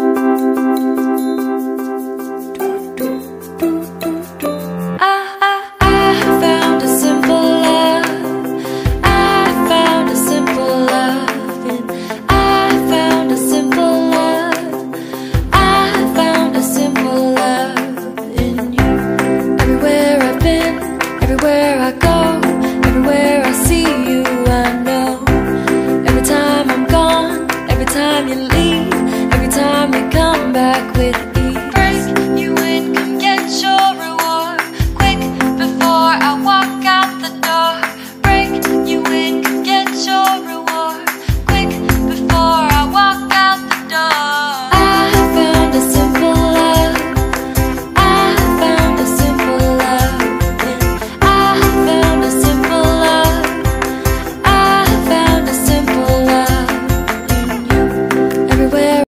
Everywhere I go, everywhere I see you, I know. Every time I'm gone, every time you leave, every time you come back with